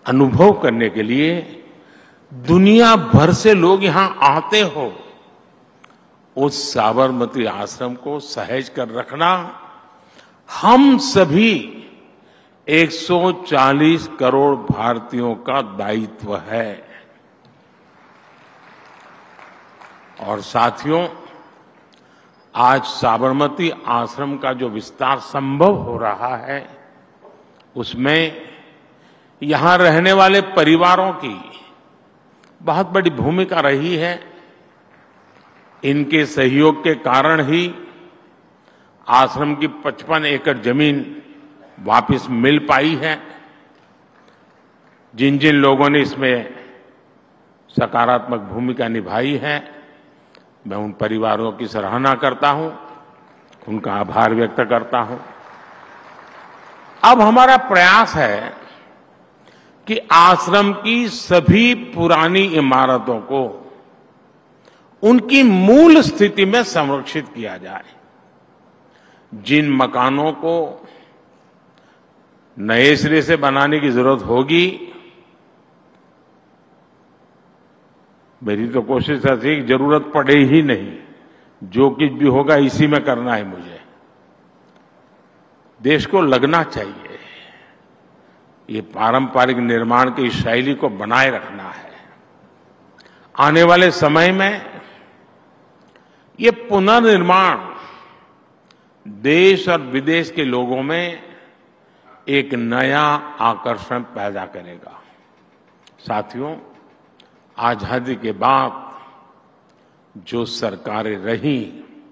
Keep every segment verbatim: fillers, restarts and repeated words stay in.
अनुभव करने के लिए दुनिया भर से लोग यहां आते हो, उस साबरमती आश्रम को सहेज कर रखना हम सभी एक सौ चालीस करोड़ भारतीयों का दायित्व है। और साथियों, आज साबरमती आश्रम का जो विस्तार संभव हो रहा है, उसमें यहां रहने वाले परिवारों की बहुत बड़ी भूमिका रही है। इनके सहयोग के कारण ही आश्रम की पचपन एकड़ जमीन वापस मिल पाई है। जिन जिन लोगों ने इसमें सकारात्मक भूमिका निभाई है, मैं उन परिवारों की सराहना करता हूं, उनका आभार व्यक्त करता हूं। अब हमारा प्रयास है कि आश्रम की सभी पुरानी इमारतों को उनकी मूल स्थिति में संरक्षित किया जाए। जिन मकानों को नए सिरे से बनाने की जरूरत होगी, मेरी तो कोशिश ऐसी कि जरूरत पड़े ही नहीं, जो कुछ भी होगा इसी में करना है मुझे। देश को लगना चाहिए, ये पारंपरिक निर्माण की शैली को बनाए रखना है। आने वाले समय में ये पुनर्निर्माण देश और विदेश के लोगों में एक नया आकर्षण पैदा करेगा। साथियों, आजादी के बाद जो सरकारें रहीं,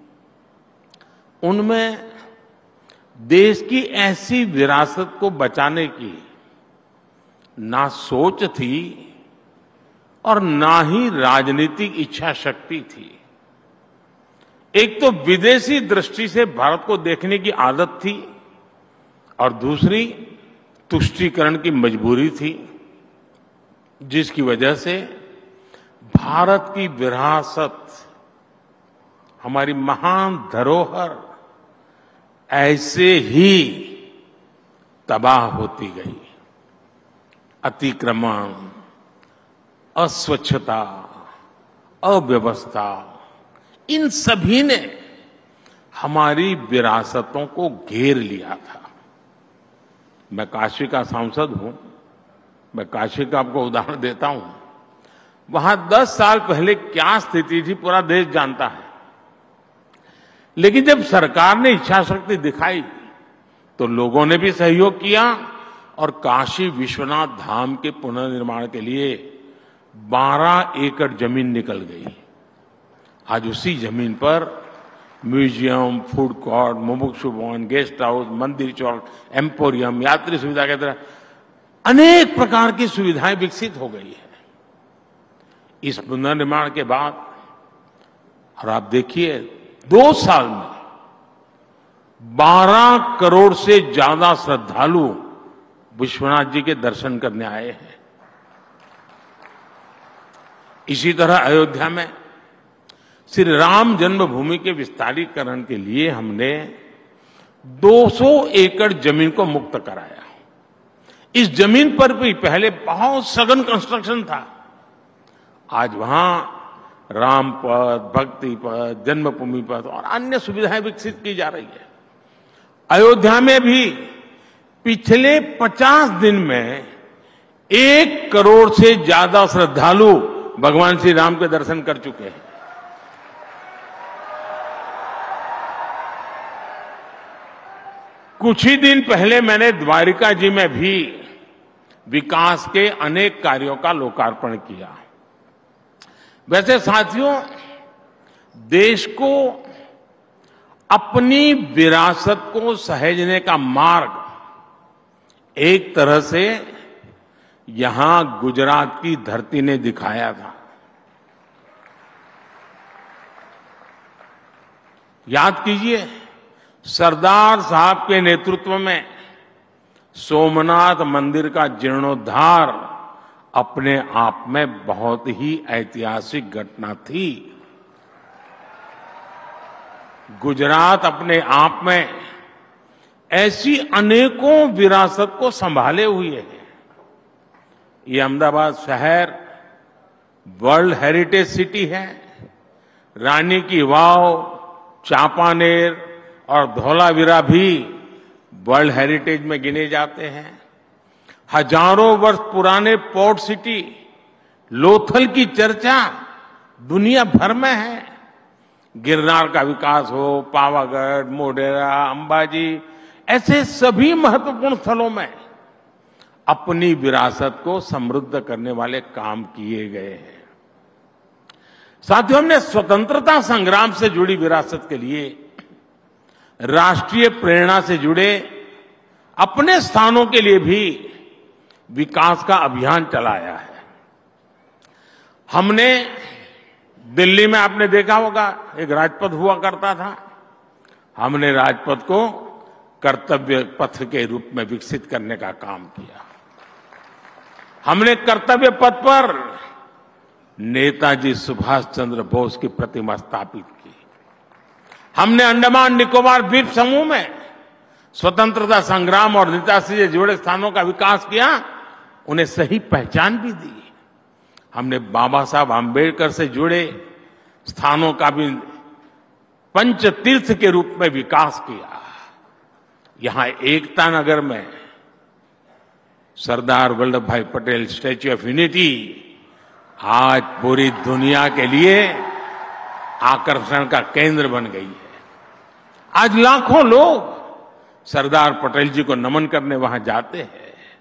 उनमें देश की ऐसी विरासत को बचाने की ना सोच थी और ना ही राजनीतिक इच्छा शक्ति थी। एक तो विदेशी दृष्टि से भारत को देखने की आदत थी और दूसरी तुष्टीकरण की मजबूरी थी, जिसकी वजह से भारत की विरासत, हमारी महान धरोहर ऐसे ही तबाह होती गई। अतिक्रमण, अस्वच्छता, अव्यवस्था, इन सभी ने हमारी विरासतों को घेर लिया था। मैं काशी का सांसद हूं, मैं काशी का आपको उदाहरण देता हूं। वहां दस साल पहले क्या स्थिति थी पूरा देश जानता है, लेकिन जब सरकार ने इच्छा शक्ति दिखाई तो लोगों ने भी सहयोग किया और काशी विश्वनाथ धाम के पुनर्निर्माण के लिए बारह एकड़ जमीन निकल गई। आज उसी जमीन पर म्यूजियम, फूड कोर्ट, मुमुक्षु भवन, गेस्ट हाउस, मंदिर चौक, एम्पोरियम, यात्री सुविधा के तरह अनेक प्रकार की सुविधाएं विकसित हो गई है इस पुनर्निर्माण के बाद। और आप देखिए, दो साल में बारह करोड़ से ज्यादा श्रद्धालु विश्वनाथ जी के दर्शन करने आए हैं। इसी तरह अयोध्या में श्री राम जन्मभूमि के विस्तारीकरण के लिए हमने दो सौ एकड़ जमीन को मुक्त कराया। इस जमीन पर भी पहले बहुत सघन कंस्ट्रक्शन था। आज वहां राम पथ, भक्ति पथ, जन्मभूमि पथ और अन्य सुविधाएं विकसित की जा रही है। अयोध्या में भी पिछले पचास दिन में एक करोड़ से ज्यादा श्रद्धालु भगवान श्री राम के दर्शन कर चुके हैं। कुछ ही दिन पहले मैंने द्वारिका जी में भी विकास के अनेक कार्यों का लोकार्पण किया। वैसे साथियों, देश को अपनी विरासत को सहेजने का मार्ग एक तरह से यहां गुजरात की धरती ने दिखाया था। याद कीजिए, सरदार साहब के नेतृत्व में सोमनाथ मंदिर का जीर्णोद्धार अपने आप में बहुत ही ऐतिहासिक घटना थी। गुजरात अपने आप में ऐसी अनेकों विरासत को संभाले हुए है। ये अहमदाबाद शहर वर्ल्ड हेरिटेज सिटी है। रानी की वाव, चांपानेर और धौलावीरा भी वर्ल्ड हेरिटेज में गिने जाते हैं। हजारों वर्ष पुराने पोर्ट सिटी लोथल की चर्चा दुनिया भर में है। गिरनार का विकास हो, पावागढ़, मोढेरा, अंबाजी, ऐसे सभी महत्वपूर्ण स्थलों में अपनी विरासत को समृद्ध करने वाले काम किए गए हैं। साथियों, हमने स्वतंत्रता संग्राम से जुड़ी विरासत के लिए राष्ट्रीय प्रेरणा से जुड़े अपने स्थानों के लिए भी विकास का अभियान चलाया है। हमने दिल्ली में, आपने देखा होगा, एक राजपथ हुआ करता था। हमने राजपथ को कर्तव्य पथ के रूप में विकसित करने का काम किया। हमने कर्तव्य पथ पर नेताजी सुभाष चंद्र बोस की प्रतिमा स्थापित की। हमने अंडमान निकोबार द्वीप समूह में स्वतंत्रता संग्राम और नेताजी से जुड़े स्थानों का विकास किया, उन्हें सही पहचान भी दी। हमने बाबा साहब आम्बेडकर से जुड़े स्थानों का भी पंच तीर्थ के रूप में विकास किया। यहां एकता नगर में सरदार वल्लभ भाई पटेल स्टैच्यू ऑफ यूनिटी आज पूरी दुनिया के लिए आकर्षण का केंद्र बन गई है। आज लाखों लोग सरदार पटेल जी को नमन करने वहां जाते हैं।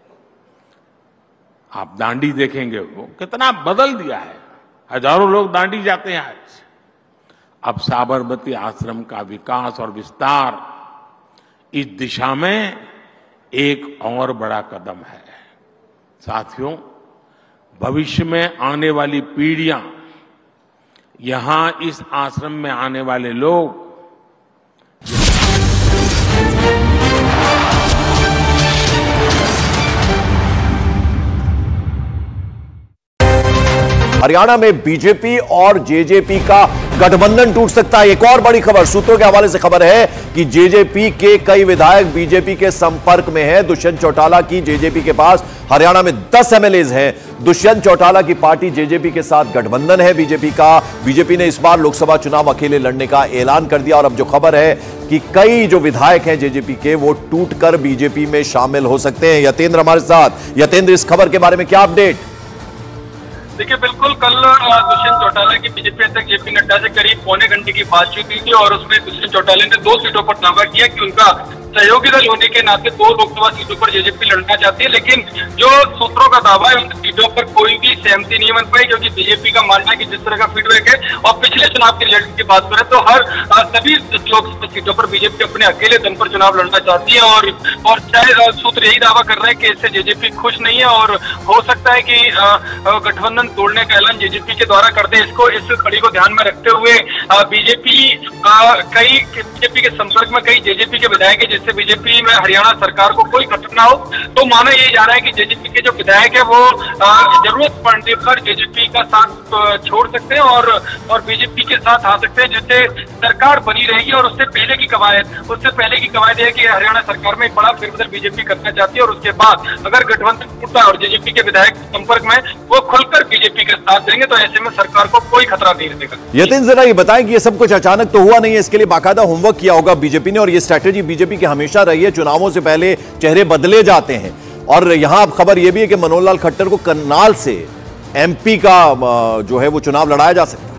आप दांडी देखेंगे, वो कितना बदल दिया है। हजारों लोग दांडी जाते हैं आज। अब साबरमती आश्रम का विकास और विस्तार इस दिशा में एक और बड़ा कदम है। साथियों, भविष्य में आने वाली पीढ़ियां यहां इस आश्रम में आने वाले लोग हरियाणा में बीजेपी और जेजेपी का गठबंधन टूट सकता है। एक और बड़ी खबर सूत्रों के हवाले से खबर है कि जेजेपी के कई विधायक बीजेपी के संपर्क में हैं। दुष्यंत चौटाला की जेजेपी के पास हरियाणा में दस एमएलएज हैं। दुष्यंत चौटाला की पार्टी जेजेपी के साथ गठबंधन है बीजेपी का। बीजेपी ने इस बार लोकसभा चुनाव अकेले लड़ने का ऐलान कर दिया और अब जो खबर है कि कई जो विधायक हैं जेजेपी के, वो टूटकर बीजेपी में शामिल हो सकते हैं। यतेंद्र हमारे साथ। यतेंद्र, इस खबर के बारे में क्या अपडेट? देखिए, बिल्कुल कल दुष्यंत चौटाला की बीजेपी अध्यक्ष जेपी नड्डा से करीब पौने घंटे की बातचीत हुई थी और उसमें दुष्यंत चौटाला ने दो सीटों पर दावा किया कि उनका सहयोगी दल होने के नाते दो लोकसभा सीटों पर जेजेपी लड़ना चाहती है। लेकिन जो सूत्रों का दावा है, उन सीटों पर कोई भी सहमति नहीं बन पाई, क्योंकि बीजेपी का मानना है कि जिस तरह का फीडबैक है और पिछले चुनाव के रिजल्ट की बात करें तो हर सभी लोकसभा सीटों पर बीजेपी अपने अकेले दम पर चुनाव लड़ना चाहती है। और और चाहे सूत्र यही दावा कर रहे हैं कि इससे जेजेपी खुश नहीं है और हो सकता है कि गठबंधन तोड़ने का ऐलान जेजेपी के द्वारा कर दे। इसको इस कड़ी को ध्यान में रखते हुए बीजेपी कई बीजेपी के संपर्क में कई जेजेपी के विधायक है, जिससे बीजेपी में हरियाणा सरकार को कोई खतरा ना हो। तो माना यह जा रहा है कि जेजेपी के जो विधायक है वो जरूरत पड़ने पर जेजेपी का साथ छोड़ सकते हैं और और बीजेपी के साथ आ सकते हैं, जिससे सरकार बनी रहेगी। और उससे पहले की कवायद उससे पहले की कवायद है कि हरियाणा सरकार में एक बड़ा फेरबदल बीजेपी करना चाहती है और उसके बाद अगर गठबंधन टूटता है और जेजेपी के विधायक संपर्क में वो खुलकर बीजेपी के साथ देंगे तो ऐसे में सरकार को कोई खतरा नहीं रहेगा। यतीन, जरा ये बताएं कि ये सब कुछ अचानक तो हुआ नहीं है, इसके लिए बाकायदा होमवर्क किया होगा बीजेपी ने और ये स्ट्रैटेजी बीजेपी की हमेशा रही है। चुनावों से पहले चेहरे बदले जाते हैं और यहां अब खबर यह भी है कि मनोहर लाल खट्टर को करनाल से एमपी का जो है वो चुनाव लड़ाया जा सकता है।